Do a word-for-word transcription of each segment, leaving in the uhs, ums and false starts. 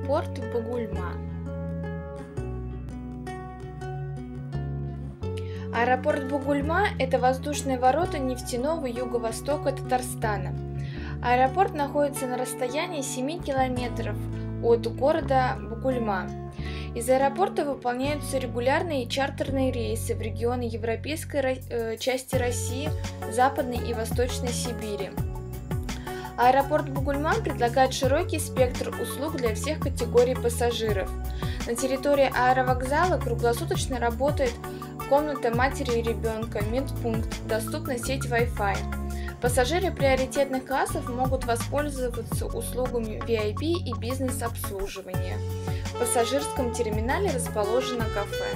Аэропорт Бугульма. Аэропорт Бугульма – это воздушные ворота нефтяного юго-востока Татарстана. Аэропорт находится на расстоянии семи километров от города Бугульма. Из аэропорта выполняются регулярные чартерные рейсы в регионы европейской части России, Западной и Восточной Сибири. Аэропорт Бугульма предлагает широкий спектр услуг для всех категорий пассажиров. На территории аэровокзала круглосуточно работает комната матери и ребенка, медпункт, доступна сеть Wi-Fi. Пассажиры приоритетных классов могут воспользоваться услугами ви ай пи и бизнес-обслуживания. В пассажирском терминале расположено кафе.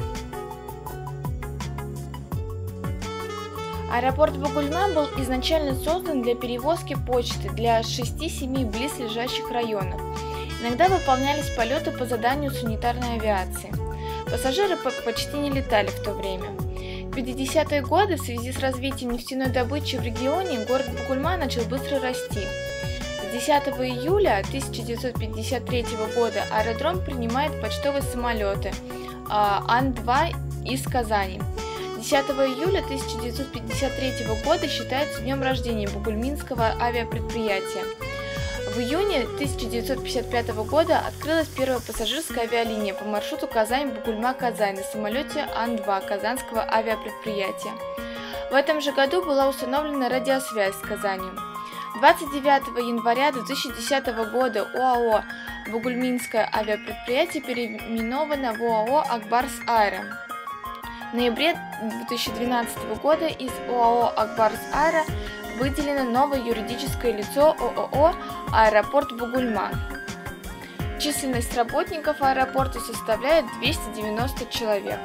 Аэропорт Бугульма был изначально создан для перевозки почты для шести-семи близлежащих районов. Иногда выполнялись полеты по заданию санитарной авиации. Пассажиры почти не летали в то время. В пятидесятые годы в связи с развитием нефтяной добычи в регионе город Бугульма начал быстро расти. десятого июля тысяча девятьсот пятьдесят третьего года аэродром принимает почтовые самолеты Ан два из Казани. десятого июля тысяча девятьсот пятьдесят третьего года считается днем рождения Бугульминского авиапредприятия. В июне тысяча девятьсот пятьдесят пятого года открылась первая пассажирская авиалиния по маршруту Казань-Бугульма-Казань на самолете Ан два Казанского авиапредприятия. В этом же году была установлена радиосвязь с Казанью. двадцать девятого января две тысячи десятого года ОАО «Бугульминское авиапредприятие» переименовано в ОАО «Акбарс Аэро». В ноябре две тысячи двенадцатого года из ОАО «Акбарс Аэро» выделено новое юридическое лицо ООО «Аэропорт Бугульма». Численность работников аэропорта составляет двести девяносто человек.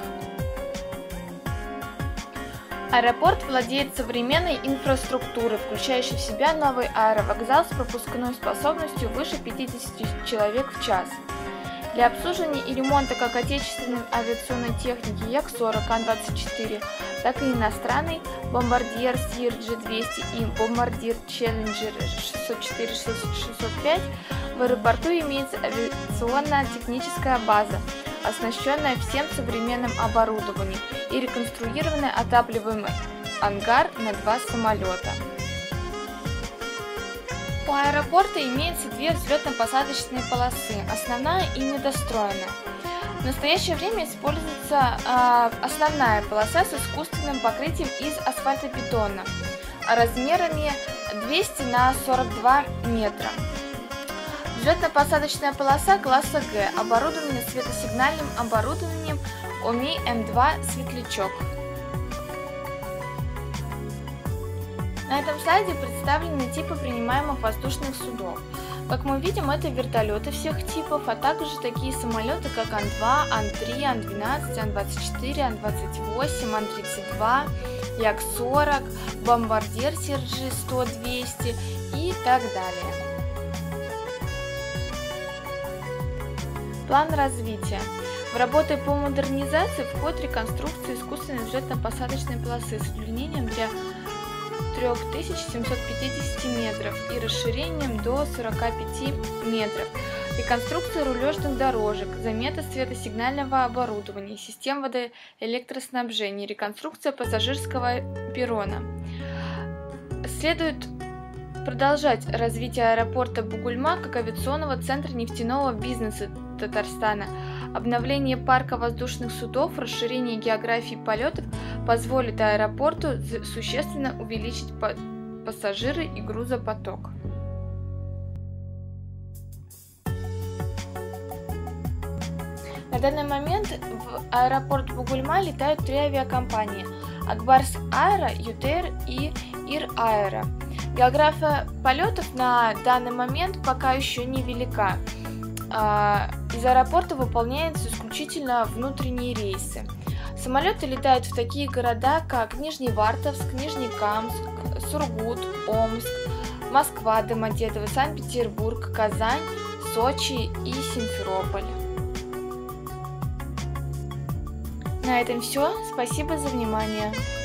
Аэропорт владеет современной инфраструктурой, включающей в себя новый аэровокзал с пропускной способностью выше пятидесяти человек в час. Для обслуживания и ремонта как отечественной авиационной техники Як сорок, Ан двадцать четыре, так и иностранной Бомбардьер Си Эр Джи двести и Бомбардьер Челленджер шестьсот четыре шестьсот пять в аэропорту имеется авиационно-техническая база, оснащенная всем современным оборудованием и реконструированный отапливаемый ангар на два самолета. У аэропорта имеется две взлетно-посадочные полосы, основная и недостроенная. В настоящее время используется э, основная полоса с искусственным покрытием из асфальтобетона размерами двести на сорок два метра. Взлетно-посадочная полоса класса Г, оборудована светосигнальным оборудованием О Ми Эм два «Светлячок». На этом слайде представлены типы принимаемых воздушных судов. Как мы видим, это вертолеты всех типов, а также такие самолеты, как Ан два, Ан три, Ан двенадцать, Ан двадцать четыре, Ан двадцать восемь, Ан тридцать два, Як сорок, Бомбардьер Си Эр Джи сто двести и так далее. План развития. В работы по модернизации входит реконструкция искусственной взлетно-посадочной полосы с удлинением для три тысячи семьсот пятьдесят метров и расширением до сорока пяти метров, реконструкция рулежных дорожек, замета светосигнального оборудования, систем водоэлектроснабжения, реконструкция пассажирского перрона. Следует продолжать развитие аэропорта Бугульма как авиационного центра нефтяного бизнеса Татарстана. Обновление парка воздушных судов, расширение географии полетов позволит аэропорту существенно увеличить пассажиры и грузопоток. На данный момент в аэропорт Бугульма летают три авиакомпании – Акбарс Аэро, Ютейр и Ир Аэро. География полетов на данный момент пока еще невелика. Из аэропорта выполняются исключительно внутренние рейсы. Самолеты летают в такие города, как Нижневартовск, Нижнекамск, Сургут, Омск, Москва, Домодедово, Санкт-Петербург, Казань, Сочи и Симферополь. На этом все. Спасибо за внимание.